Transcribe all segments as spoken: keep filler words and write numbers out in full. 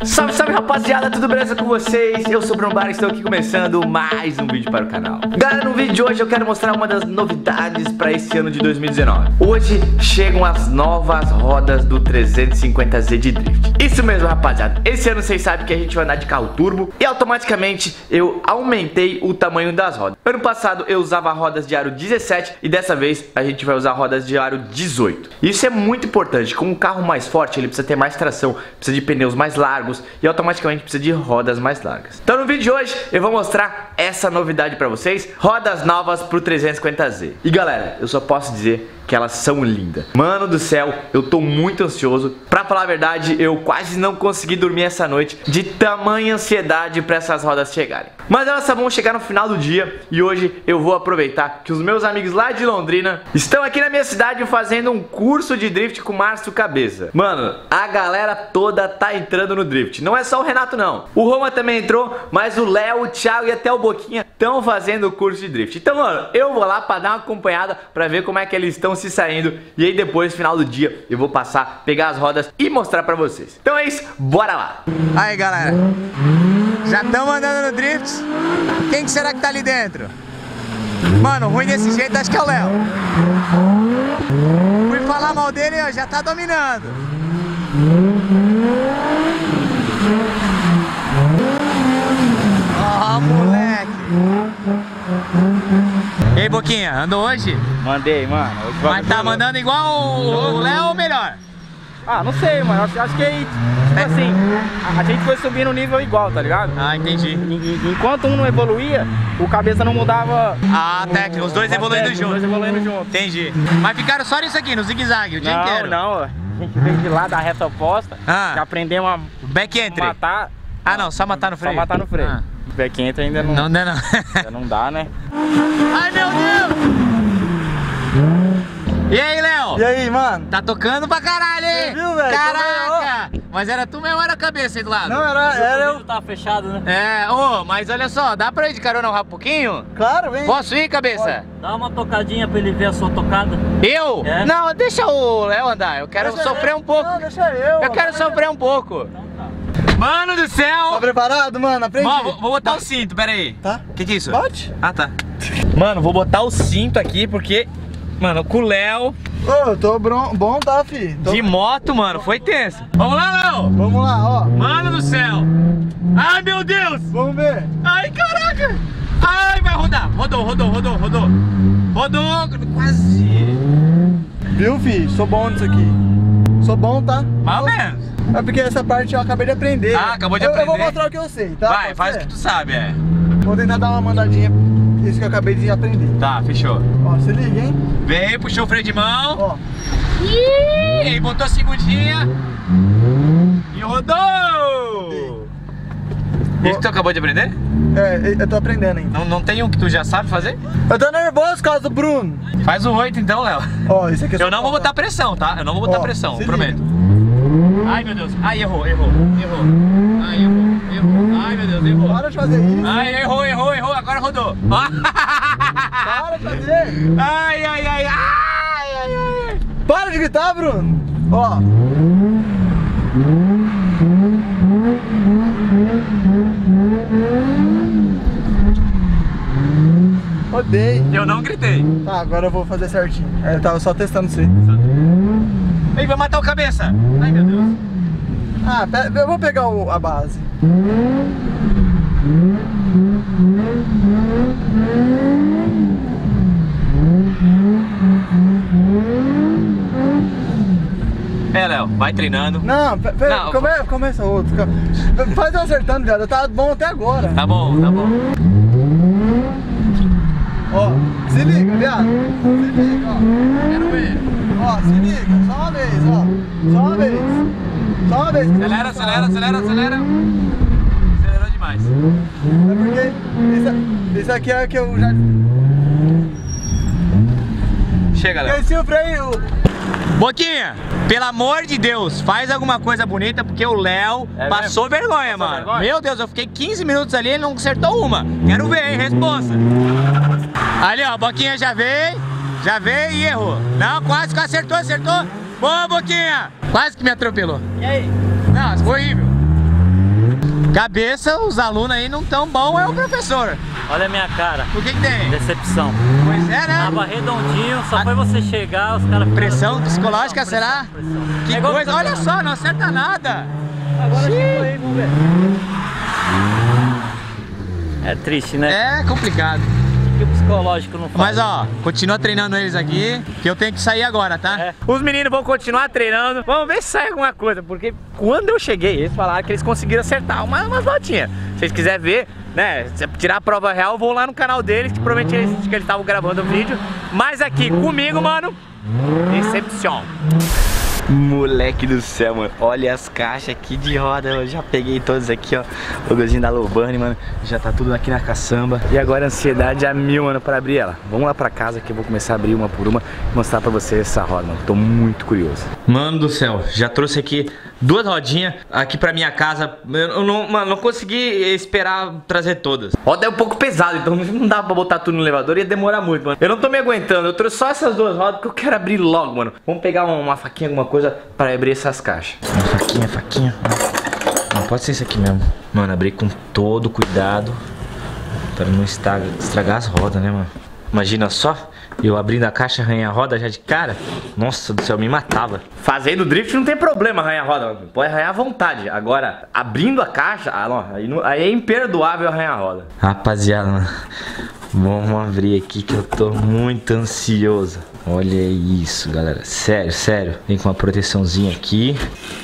Salve, salve rapaziada, tudo beleza com vocês? Eu sou o Bruno Bar e estou aqui começando mais um vídeo para o canal. Galera, no vídeo de hoje eu quero mostrar uma das novidades para esse ano de dois mil e dezenove. Hoje chegam as novas rodas do trezentos e cinquenta Z de Drift. Isso mesmo, rapaziada, esse ano vocês sabem que a gente vai andar de carro turbo e automaticamente eu aumentei o tamanho das rodas. Ano passado eu usava rodas de aro dezessete e dessa vez a gente vai usar rodas de aro dezoito. Isso é muito importante, com um carro mais forte ele precisa ter mais tração, precisa de pneus mais largos e automaticamente precisa de rodas mais largas. Então no vídeo de hoje eu vou mostrar essa novidade pra vocês, rodas novas pro trezentos e cinquenta Z. E galera, eu só posso dizer que elas são lindas. Mano do céu, eu tô muito ansioso. Pra falar a verdade, eu quase não consegui dormir essa noite de tamanha ansiedade pra essas rodas chegarem. Mas elas só vão chegar no final do dia e hoje eu vou aproveitar que os meus amigos lá de Londrina estão aqui na minha cidade fazendo um curso de drift com o Márcio Cabeça. Mano, a galera toda tá entrando no drift. Não é só o Renato não. O Roma também entrou, mas o Léo, o Thiago e até o Boquinha estão fazendo o curso de drift. Então, mano, eu vou lá pra dar uma acompanhada pra ver como é que eles estão se saindo. E aí depois, no final do dia, eu vou passar, pegar as rodas e mostrar pra vocês. Então é isso, bora lá. Aí galera, já estamos andando no drift. Quem que será que tá ali dentro? Mano, ruim desse jeito acho que é o Léo. Fui falar mal dele, ó, já tá dominando. Ó, oh, moleque. E aí, Boquinha, andou hoje? Mandei, mano. Mas tá mandando igual o Léo ou melhor? Ah, não sei, mano. Acho, acho que tipo é. assim, a, a gente foi subindo no nível igual, tá ligado? Ah, entendi. E, enquanto um não evoluía, o cabeça não mudava. Ah, técnico, os dois evoluindo juntos. Os dois evoluindo juntos. Entendi. Mas ficaram só nisso aqui, no zigue-zague, o dia não, inteiro? Não, não. A gente veio de lá da reta oposta, ah. que aprendemos a back entry. matar. Ah, não, só matar no freio? Só matar no freio. Ah. Back entry ainda não. Não, não, não. Ainda não dá, né? Ai, meu Deus! E aí, Léo? E aí, mano? Tá tocando pra caralho, hein? Você viu, velho? Caraca! Mas era tu mesmo ou era a cabeça aí do lado? Não, era, era eu. Tava fechado, né? É, ô, oh, mas olha só, dá pra ir de carona um pouquinho? Claro, vem. Posso ir, cabeça? Pode. Dá uma tocadinha pra ele ver a sua tocada. Eu? É. Não, deixa o Léo andar, eu quero Deixa sofrer eu. um pouco. Não, deixa eu. Eu quero sofrer um pouco. Então tá. Mano do céu! Tá preparado, mano? Aprendi. Ó, vou, vou botar o cinto, pera aí. Tá? O que que é isso? Bote. Ah, tá. Mano, vou botar o cinto aqui porque, mano, com o Léo... Ô, eu tô bron... bom, tá, fi? Tô... De moto, mano, foi tenso. Vamos lá, Léo! Vamos lá, ó. Mano do céu! Ai, meu Deus! Vamos ver. Ai, caraca! Ai, vai rodar! Rodou, rodou, rodou, rodou! Rodou! Quase! Viu, fi? Sou bom nisso aqui. Sou bom, tá? Mais ou menos. É porque essa parte eu acabei de aprender. Ah, acabou de eu, aprender? Eu vou mostrar o que eu sei, tá? Vai, Pode faz ser? o que tu sabe, é. Vou tentar dar uma mandadinha. Isso que eu acabei de aprender. Tá, fechou. Ó, se liga, hein? Vem, puxou o freio de mão. Ó. Ih, botou a segundinha. E rodou! Isso que tu acabou de aprender? É, eu tô aprendendo ainda. Não, não tem um que tu já sabe fazer? Eu tô nervoso por causa do Bruno. Faz o oito então, Léo. Ó, isso aqui é só Eu não vou pra- botar pressão, tá? Eu não vou botar Ó, pressão, se prometo. liga. Ai, meu Deus. Ai, errou, errou, errou. Ai, errou, errou. Ai, meu Deus, errou. Para de fazer isso. Ai, errou, errou, errou. Agora rodou. Para de fazer. Ai, ai, ai, ai, ai, ai. Para de gritar, Bruno. Ó. Odeio. Eu não gritei. Tá, agora eu vou fazer certinho. Eu tava só testando você. Ei, vai matar o cabeça. Ai, meu Deus. Ah, pera, eu vou pegar o, a base. É, Léo, vai treinando. Não, pe- pera, Não, come, começa outro. calma. Faz eu acertando, viado. Eu tava bom até agora. Tá bom, tá bom. Ó, se liga, viado. Se liga, ó. Quero ver. Ó, se liga. Só uma vez, ó. Só uma vez. Só uma vez. Acelera, acelera, acelera, acelera. Acelerou demais. É porque isso, isso aqui é que eu já... Chega, Léo. Esqueci o freio. Boquinha, pelo amor de Deus, faz alguma coisa bonita, porque o Léo É passou vergonha, Passou mano. vergonha? Meu Deus, eu fiquei quinze minutos ali e ele não acertou uma. Quero ver, hein? Responsa. Ali, ó, Boquinha já veio, já veio e errou. Não, quase que acertou, acertou. Boa, Boquinha. Quase que me atropelou. E aí? Não, foi horrível. Cabeça, os alunos aí não tão bom, é o professor. Olha a minha cara. O que que tem? Decepção. Pois é, né? Tava redondinho, só A- foi você chegar, os caras... Pressão psicológica, Pressão, será? pressão, pressão. Que É igual coisa, que- olha só, não acerta nada. Agora chegou aí, vamos ver. É triste, né? É complicado. O que o psicológico não faz? Mas ó, continua treinando eles aqui, que eu tenho que sair agora, tá? É. Os meninos vão continuar treinando. Vamos ver se sai alguma coisa. Porque quando eu cheguei, eles falaram que eles conseguiram acertar uma, umas notinhas. Se vocês quiserem ver, né? Se tirar a prova real, eu vou lá no canal deles, que provavelmente eles que eles estavam gravando o vídeo. Mas aqui comigo, mano, decepção. Moleque do céu, mano. Olha as caixas aqui de roda. Eu já peguei todas aqui, ó. O logozinho da Loburn, mano. Já tá tudo aqui na caçamba. E agora a ansiedade a mil, mano, pra abrir ela. Vamos lá pra casa que eu vou começar a abrir uma por uma e mostrar pra vocês essa roda, mano. Tô muito curioso. Mano do céu, já trouxe aqui duas rodinhas aqui pra minha casa. Eu não, mano, não consegui esperar trazer todas. Roda é um pouco pesado, então não dá pra botar tudo no elevador. Ia demorar muito, mano. Eu não tô me aguentando. Eu trouxe só essas duas rodas que eu quero abrir logo, mano. Vamos pegar uma, uma faquinha, alguma coisa para abrir essas caixas. Uma faquinha, faquinha. Não pode ser isso aqui mesmo. Mano, abri com todo cuidado para não estragar, estragar as rodas, né, mano? Imagina só, eu abrindo a caixa, arranhar a roda já de cara. Nossa do céu, me matava. Fazendo drift não tem problema arranhar a roda, mano. Pode arranhar à vontade. Agora, abrindo a caixa, ah, não, aí, não, aí é imperdoável arranhar a roda. Rapaziada, mano, vamos abrir aqui que eu tô muito ansioso. Olha isso, galera. Sério, sério. Vem com uma proteçãozinha aqui.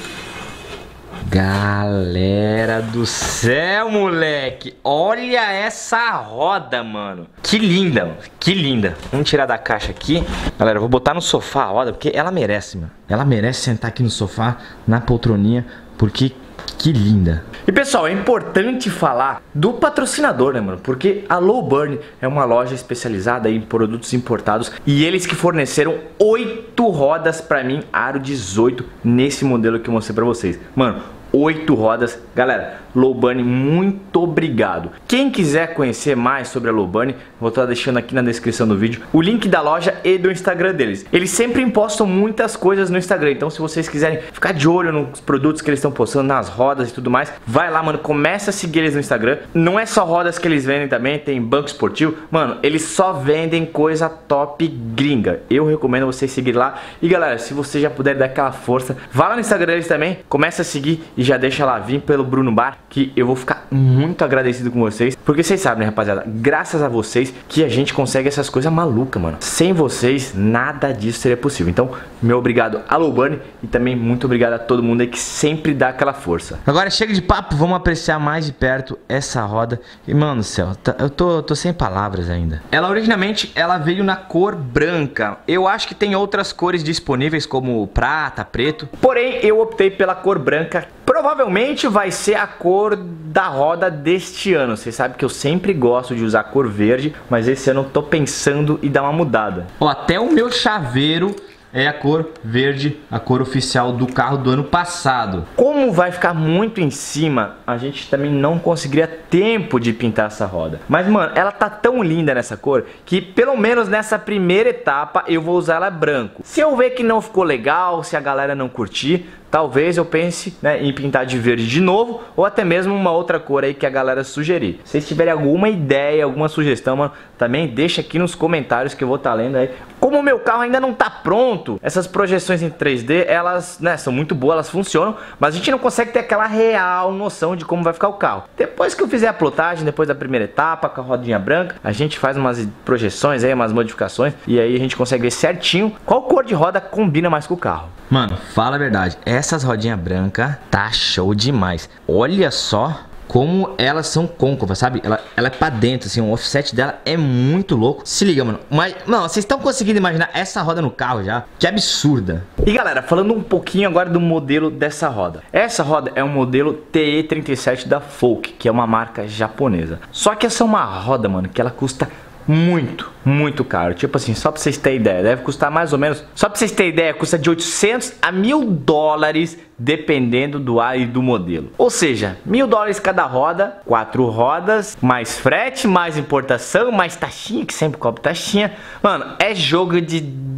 Galera do céu, moleque. Olha essa roda, mano. Que linda, mano. Que linda. Vamos tirar da caixa aqui. Galera, eu vou botar no sofá a roda, porque ela merece, mano. Ela merece sentar aqui no sofá, na poltroninha, porque... que linda. E pessoal, é importante falar do patrocinador, né, mano? Porque a Loburn é uma loja especializada em produtos importados e eles que forneceram oito rodas pra mim, aro dezoito, nesse modelo que eu mostrei pra vocês. Mano, oito rodas. Galera, Loburn, muito obrigado. Quem quiser conhecer mais sobre a Loburn, vou estar deixando aqui na descrição do vídeo o link da loja e do Instagram deles. Eles sempre postam muitas coisas no Instagram, então se vocês quiserem ficar de olho nos produtos que eles estão postando, nas rodas e tudo mais, vai lá, mano, começa a seguir eles no Instagram. Não é só rodas que eles vendem também, tem banco esportivo. Mano, eles só vendem coisa top gringa. Eu recomendo vocês seguirem lá. E galera, se você já puder dar aquela força, vá lá no Instagram deles também, começa a seguir e já deixa lá, vim pelo Bruno Bar, que eu vou ficar muito agradecido com vocês, porque vocês sabem, né, rapaziada, graças a vocês que a gente consegue essas coisas malucas, mano. Sem vocês, nada disso seria possível. Então, meu obrigado a Loburn e também muito obrigado a todo mundo aí que sempre dá aquela força. Agora chega de papo, vamos apreciar mais de perto essa roda. E mano do céu, tá, eu tô, tô sem palavras ainda. Ela originalmente, ela veio na cor branca. Eu acho que tem outras cores disponíveis como prata, preto. Porém, eu optei pela cor branca. Provavelmente vai ser a cor da roda deste ano. Vocês sabem que eu sempre gosto de usar cor verde, mas esse ano eu tô pensando em dar uma mudada. Ó, até o meu chaveiro é a cor verde, a cor oficial do carro do ano passado. Como vai ficar muito em cima, a gente também não conseguiria tempo de pintar essa roda. Mas mano, ela tá tão linda nessa cor que pelo menos nessa primeira etapa eu vou usar ela branco. Se eu ver que não ficou legal, se a galera não curtir, talvez eu pense, né, em pintar de verde de novo, ou até mesmo uma outra cor aí que a galera sugerir. Se vocês tiverem alguma ideia, alguma sugestão, mano, também deixa aqui nos comentários que eu vou estar lendo aí. Como o meu carro ainda não tá pronto, essas projeções em três D, elas, né, são muito boas, elas funcionam, mas a gente não consegue ter aquela real noção de como vai ficar o carro. Depois que eu fizer a plotagem, depois da primeira etapa, com a rodinha branca, a gente faz umas projeções aí, umas modificações, e aí a gente consegue ver certinho qual cor de roda combina mais com o carro. Mano, fala a verdade, essas rodinhas brancas tá show demais. Olha só como elas são côncavas, sabe? Ela, ela é pra dentro, assim, o offset dela é muito louco. Se liga, mano. Mas, não, vocês estão conseguindo imaginar essa roda no carro já? Que absurda. E galera, falando um pouquinho agora do modelo dessa roda. Essa roda é um modelo T E trinta e sete da Folk, que é uma marca japonesa. Só que essa é uma roda, mano, que ela custa muito, muito caro. Tipo assim, só pra vocês terem ideia, deve custar mais ou menos, só pra vocês terem ideia, custa de oitocentos a mil dólares, dependendo do ar e do modelo. Ou seja, mil dólares cada roda, quatro rodas, mais frete, mais importação, mais taxinha, que sempre cobra taxinha. Mano, é jogo de dez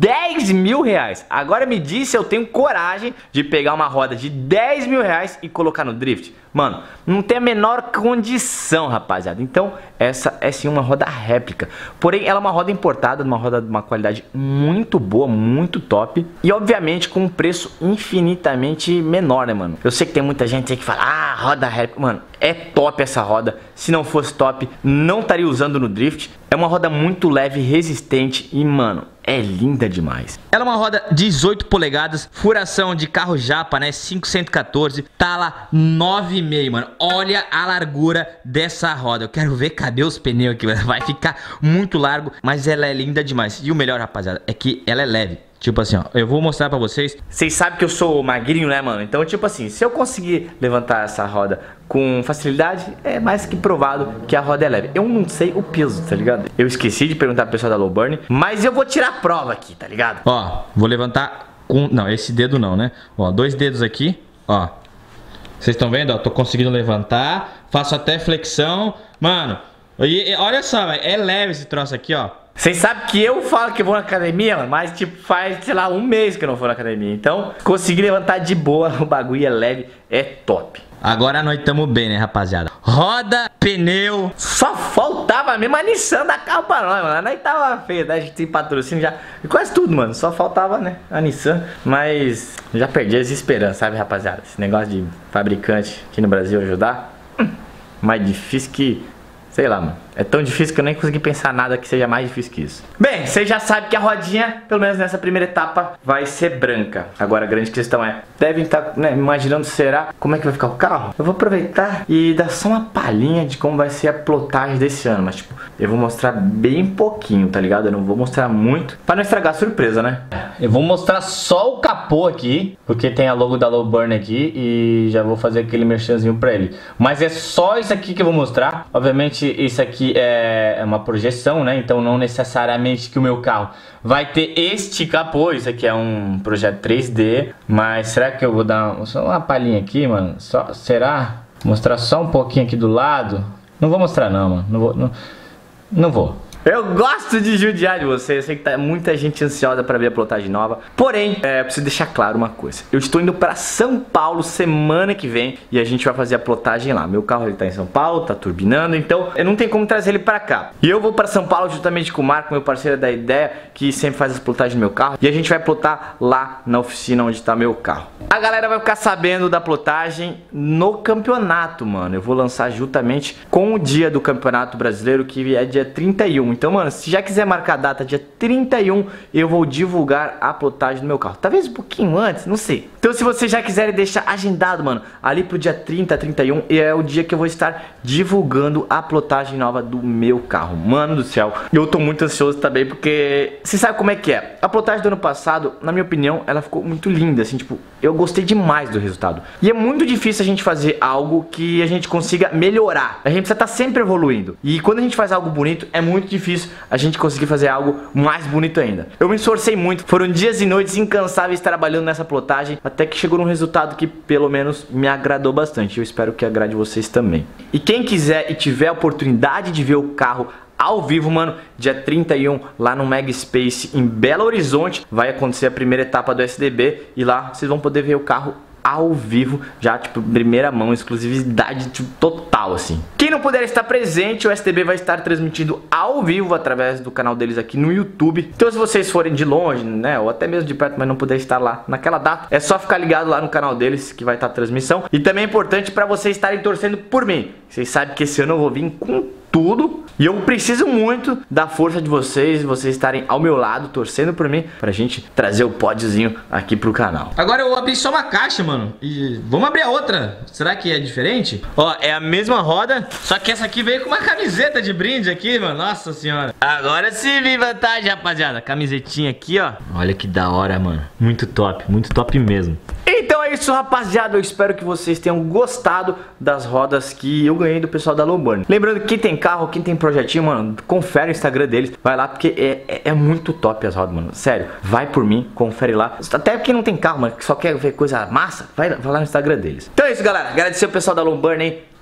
dez mil reais. Agora me diz se eu tenho coragem de pegar uma roda de dez mil reais e colocar no drift. Mano, não tem a menor condição, rapaziada. Então, essa é sim uma roda réplica. Porém, ela é uma roda importada, uma roda de uma qualidade muito boa, muito top. E, obviamente, com um preço infinitamente menor, né, mano? Eu sei que tem muita gente aí que fala, ah, roda réplica. Mano, é top essa roda. Se não fosse top, não estaria usando no drift. É uma roda muito leve, resistente e, mano, é linda demais. Ela é uma roda dezoito polegadas, furação de carro japa, né? cinco cento e quatorze, tala nove e meio, mano. Olha a largura dessa roda. Eu quero ver, cadê os pneus aqui? Vai ficar muito largo, mas ela é linda demais. E o melhor, rapaziada, é que ela é leve. Tipo assim, ó, eu vou mostrar pra vocês. Vocês sabem que eu sou magrinho, né, mano? Então, tipo assim, se eu conseguir levantar essa roda com facilidade, é mais que provado que a roda é leve. Eu não sei o peso, tá ligado? Eu esqueci de perguntar pro pessoal da Low Burn, mas eu vou tirar a prova aqui, tá ligado? Ó, vou levantar com... Não, esse dedo não, né? Ó, dois dedos aqui, ó. Vocês estão vendo, ó? Tô conseguindo levantar, faço até flexão. Mano, e, e, olha só, véio, é leve esse troço aqui, ó. Vocês sabem que eu falo que eu vou na academia, mano, mas tipo, faz, sei lá, um mês que eu não vou na academia. Então, consegui levantar de boa, o bagulho é leve, é top. Agora nós estamos bem, né, rapaziada? Roda, pneu, só faltava mesmo a Nissan da carro pra nós, mano. Nós tava feio, né? A gente tem patrocínio já, quase tudo, mano. Só faltava, né, a Nissan. Mas já perdi as esperanças, sabe, rapaziada? Esse negócio de fabricante aqui no Brasil ajudar, hum, mais difícil que... Sei lá, mano. É tão difícil que eu nem consegui pensar nada que seja mais difícil que isso. Bem, vocês já sabem que a rodinha, pelo menos nessa primeira etapa, vai ser branca. Agora a grande questão é, devem estar, né, imaginando, será, como é que vai ficar o carro? Eu vou aproveitar e dar só uma palhinha de como vai ser a plotagem desse ano. Mas tipo, eu vou mostrar bem pouquinho, tá ligado? Eu não vou mostrar muito, pra não estragar a surpresa, né? Eu vou mostrar só o capô aqui, porque tem a logo da Low Burn aqui e já vou fazer aquele merchanzinho pra ele. Mas é só isso aqui que eu vou mostrar. Obviamente isso aqui é uma projeção, né? Então não necessariamente que o meu carro vai ter este capô. Isso aqui é um projeto três D. Mas será que eu vou dar só uma palhinha aqui, mano? Só, será? Mostrar só um pouquinho aqui do lado? Não vou mostrar não, mano. Não vou. Não, não vou. Eu gosto de judiar de você, eu sei que tá muita gente ansiosa pra ver a plotagem nova. Porém, é, preciso deixar claro uma coisa. Eu estou indo pra São Paulo semana que vem e a gente vai fazer a plotagem lá. Meu carro ele tá em São Paulo, tá turbinando, então eu não tenho como trazer ele pra cá. E eu vou pra São Paulo juntamente com o Marco, meu parceiro da ideia, que sempre faz as plotagens do meu carro. E a gente vai plotar lá na oficina onde tá meu carro. A galera vai ficar sabendo da plotagem no campeonato, mano. Eu vou lançar juntamente com o dia do Campeonato Brasileiro, que é dia trinta e um. Então, mano, se já quiser marcar a data dia trinta e um, eu vou divulgar a plotagem do meu carro. Talvez um pouquinho antes, não sei. Então, se vocês já quiserem deixar agendado, mano, ali pro dia trinta, trinta e um, é o dia que eu vou estar divulgando a plotagem nova do meu carro. Mano do céu, eu tô muito ansioso também, porque você sabe como é que é. A plotagem do ano passado, na minha opinião, ela ficou muito linda, assim, tipo, eu gostei demais do resultado. E é muito difícil a gente fazer algo que a gente consiga melhorar. A gente precisa estar sempre evoluindo. E quando a gente faz algo bonito, é muito difícil a gente conseguir fazer algo mais bonito ainda. Eu me esforcei muito, foram dias e noites incansáveis trabalhando nessa plotagem, até que chegou num resultado que pelo menos me agradou bastante. Eu espero que agrade vocês também. E quem quiser e tiver a oportunidade de ver o carro ao vivo, mano, dia trinta e um, lá no Mega Space em Belo Horizonte, vai acontecer a primeira etapa do S D B e lá vocês vão poder ver o carro ao vivo, já tipo primeira mão, exclusividade tipo, total assim. Quem não puder estar presente, o S T B vai estar transmitindo ao vivo através do canal deles aqui no YouTube. Então se vocês forem de longe, né, ou até mesmo de perto, mas não puder estar lá naquela data, é só ficar ligado lá no canal deles que vai estar a transmissão. E também é importante para vocês estarem torcendo por mim. Vocês sabem que esse ano eu vou vir com tudo e eu preciso muito da força de vocês, vocês estarem ao meu lado, torcendo por mim, pra gente trazer o pódiozinho aqui pro canal. Agora eu abri só uma caixa, mano, e vamos abrir a outra. Será que é diferente? Ó, é a mesma roda, só que essa aqui veio com uma camiseta de brinde aqui, mano. Nossa senhora. Agora sim vi vantagem, rapaziada. Camisetinha aqui, ó. Olha que da hora, mano. Muito top, muito top mesmo. Então é isso, rapaziada, eu espero que vocês tenham gostado das rodas que eu ganhei do pessoal da Low Burn. Lembrando que quem tem carro, quem tem projetinho, mano, confere o Instagram deles, vai lá, porque é, é, é muito top as rodas, mano, sério, vai por mim, confere lá. Até quem não tem carro, mano, que só quer ver coisa massa, vai, vai lá no Instagram deles. Então é isso, galera, agradecer o pessoal da Low Burn aí.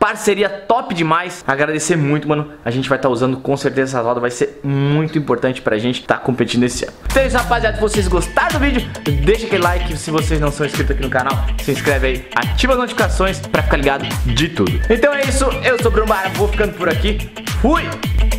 parceria top demais. Agradecer muito, mano. A gente vai estar tá usando com certeza essa roda, vai ser muito importante pra gente estar tá competindo esse ano. Então é isso, rapaziada. Se vocês gostaram do vídeo, deixa aquele like. Se vocês não são inscritos aqui no canal, se inscreve aí, ativa as notificações pra ficar ligado de tudo. Então é isso, eu sou o Bruno Bara, vou ficando por aqui. Fui!